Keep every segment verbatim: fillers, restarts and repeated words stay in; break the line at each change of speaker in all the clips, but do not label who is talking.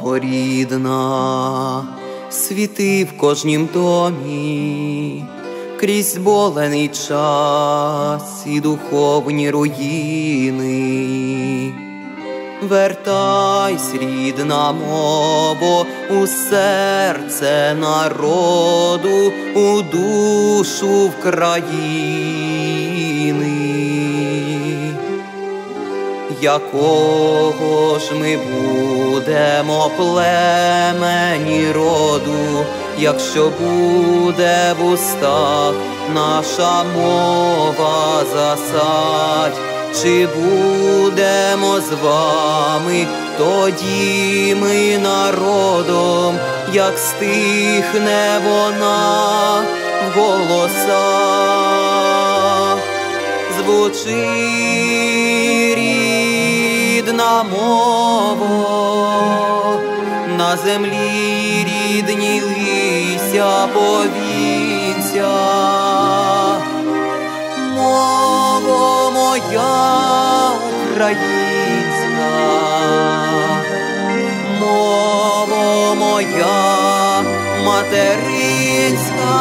Мова рідна, світи в кожнім домі, крізь болений час і духовні руїни. Вертайсь, рідна мово, у серце народу, у душу в країни. Якого ж ми будемо племені роду, якщо буде в устах наша мова засадь? Чи будемо з вами тоді ми народом, як стихне вона в голосах? Звучи, рідна мово, на землі рідній лися повінця. Мово моя українська, мово моя материнська.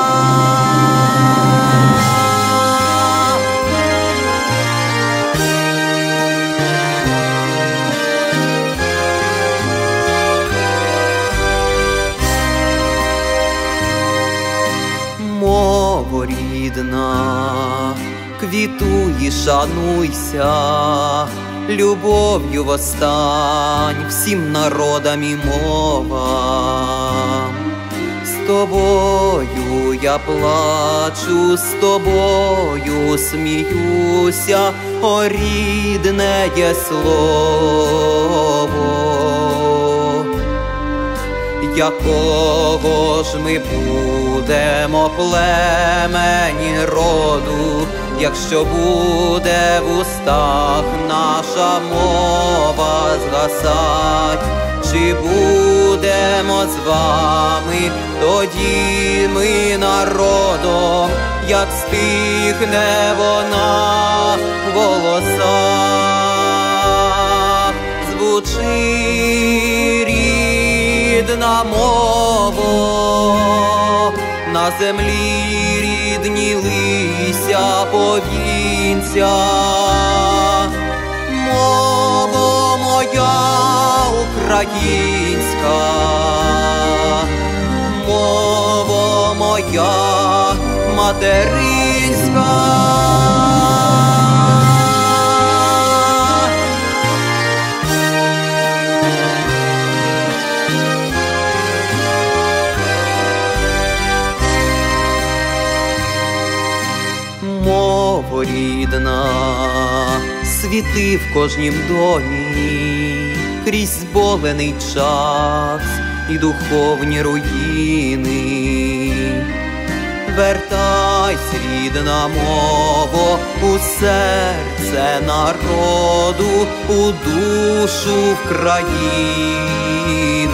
Мово рідна, квітуй і шануйся, любов'ю восстань всім народам і мовам. З тобою я плачу, з тобою сміюся, о рідне є слово. Якого ж ми будемо племені роду, якщо буде в устах наша мова згасать? Чи будемо з вами тоді ми народом, як стихне вона в голосах? Звучи, рідна мово, на землі рідній лися повінця. Мово моя українська, мово моя материнська. Мово рідна, світи в кожнім домі, крізь зболений час і духовні руїни. Вертайсь, рідна мово, у серце народу, у душу в країни.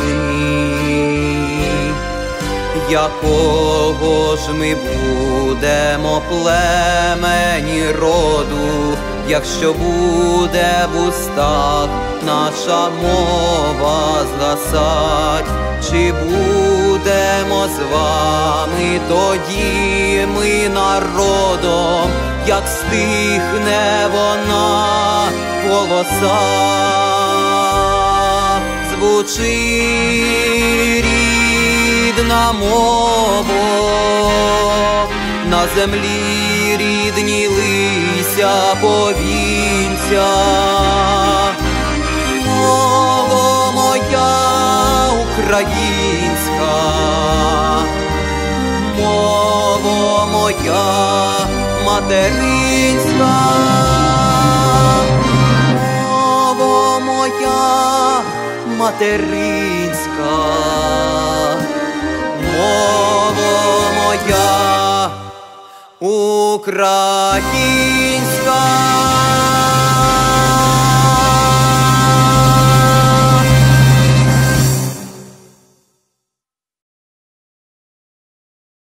Якого ж ми будемо племені роду, якщо буде в устах наша мова згасать? Чи будемо з вами тоді ми народом, як стихне вона в голосах? Звучи, рідна мово, на землі рідній лися повінця. Мово моя українська, мово моя материнська. Мово моя материнська, мово моя українська.